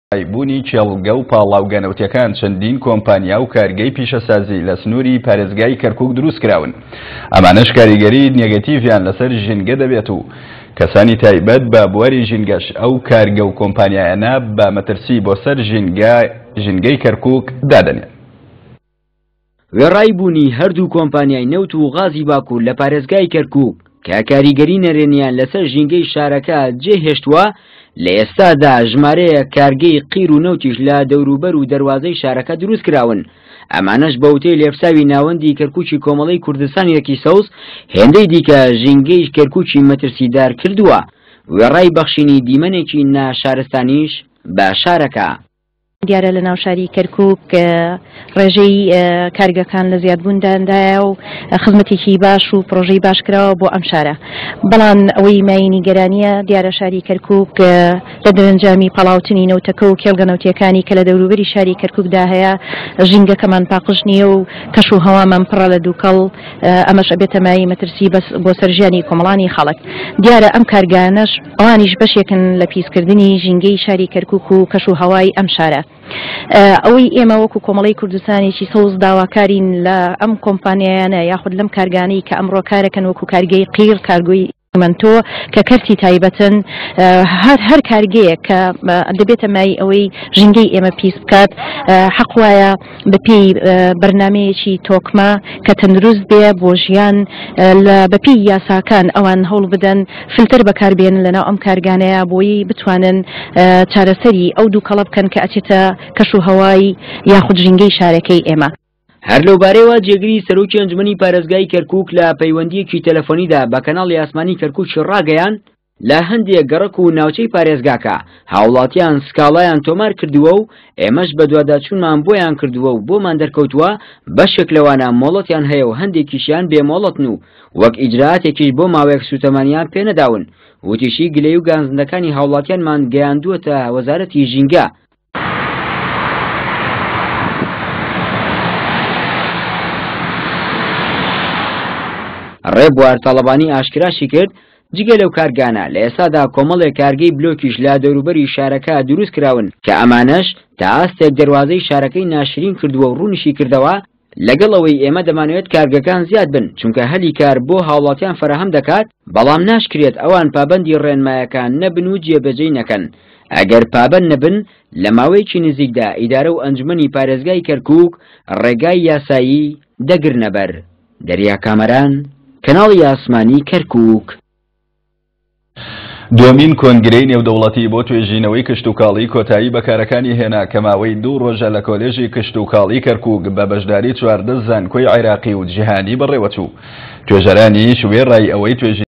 بوونی چێڵگە و پاڵاوگەنەوتیەکان چەندین کۆمپانیا و کارگەی پیشەسازی لە سنووری پارێزگای کەرکووک دروست کراون. ئەمانەش کاریگەری نێگەتیڤیان لەسەر ژینگە دەبێت و کەسانی تایبەت بە بواری ژینگەش ئەو کارگە و کۆمپانیایانە بە مەترسی بۆ سەر ژینگەی کەرکووک دادەنێت. وێڕای بوونی هەردوو کۆمپانیای نەوت و غازی باکوور لە پارێزگای کەرکووک کە کاریگەری نەرێنیان لەسەر ژینگەی شارەکە جێهێشتووە، لە ئێستادا ژمارەیە کارگەی قیر و نەوتیش لە دەوروبەر و دەواازەی شارەکە دروست کراون. ئەمانەش بە وتەی لێفساوی ناوەندی کەرکووکی کۆمەڵەی کوردستانی یەکی سەوز هێندەی دیکە ژینگەی کەرکووکی مەترسیدار کردووە. وێڕای بەخشینی دیمەنێکی ناشارستانیش بە شارەکە. دیارە لە ناو شاری کەرکووک ڕێژەی کارگەکان لە زیادبووندادایە و خزمەتێکی باش و پرۆژەی باش کراوە بۆ ئەم شارە، بەڵام ئەوەی ماینی گەرانیە دیارە شاری کەرکووک لە دەرەنجامی پەڵاوتنی نەوتەکە و کێڵگەنەوتیەکانی کە لە دەوروبەری شاری کەرکووکدا هەیە ژینگەکەمان پاقش نییە و کەش و هەوامان پڕە لە دووکەڵ، ئەمەش ئەبێتە مای مەترسی بۆ سەرژیانی کۆمەڵانی خەڵک. دیارە ئەم کارگانەش ئەوانیش بەشێکن لە پیسکردنی ژینگەی شاری کەرکووک و کەش و هەوای ئەم شارە. ئەوەی ئێمە وەکو کۆمەڵی کوردستانێکی سەوز داواکارین لە ئەم کۆمپانیایانە یاخود لەم کارگانەی کە ئەمڕۆ کارەکەن وەکو کارگەی قیر، کارگۆی منتۆ کە کەرتی تایبەتن، هەر کارگەیە کە دەبێتە مای ئەوەی ژینگەی ئێمە پیس بکات، حەق وایە بەپێی بەرنامەیەکی تۆکمە کە تەندروست بێ بۆ ژیان، بەپێی یاساکان ئەوان هەوڵ بدەن فلتر بەکاربێنن لەناو ئەم کارگانەیە بۆی بتوانن چارەسەری ئەو دووکەڵە بکەن کە ئەچێتە کەش و هەوای یاخود ژینگەی شارەکەی ئێمە. هەر لەوبارەیەوە جێگری سەرۆکی ئەنجومەنی پارێزگای کەرکووک لە پەیوەندیەکی تەلەفۆنیدا بە کەناڵی ئاسمانی کەرکووکی ڕاگەیان لە هەندێک گەڕک و ناوچەی پارێزگاکە هاوڵاتیان سکاڵایان تۆمار کردووە و ئێمەش بە دوواداچوونمان بۆیان کردووە و بۆمان دەرکەوتووە بەشێک لەوانە مۆڵەتیان هەیە و هەندێکیشیان بێمۆڵەتن و وەک ئیجراتێکیش بۆ ماوەیەک سوتەمانیان پێ نەداون. وتیشی گلەی و گانزندەکانی هاوڵاتیانمان گەیاندووەتە وەزارەتی ژینگە. ڕێبوار تاڵەبانی ئاشکراشی کرد جگە لەو کارگانە لە ئێستادا کۆمەڵێک کارگەی بلۆکیش لە دەوروبەری شارەکە دروست کراون کە ئەمانەش تا ئاستێک دەواازەی شارەکەی ناشرین کردووە و ڕوونشی کردەوە. لەگەڵەوەی ئێمە دەمانوێت کارگەکان زیاد بن چونکە هەلی کار بۆ هاوڵاتیان فراهەم دەکات، بەڵام ناشکرێت ئەوان پابەندی ڕێنمایەکان نەبن و جێبەجێی نەکەن. ئەگەر پابەند نەبن لە ماوەیەکی نزیکدا ئیدارە و ئەنجومەنی پارێزگای کەرکووک ڕێگای یاسایی دەگرنە بەر. دەریا کامەران، کەناڵی ئاسمانی کەرکووک. دومین کۆنگرەی نێودەوڵەتی بۆ توێژینەوەی کشتوکاڵی کۆتایی بەکارەکانی هێنا کە ماوەی 2 ڕۆژە لە کۆلێژی کشتوکاڵی کەرکووک بە بەشداری 14 زانکۆی عێراقی و جیهانی بەڕێوەچوو. توێژەرانی شوێڕای ئەوەی توێژی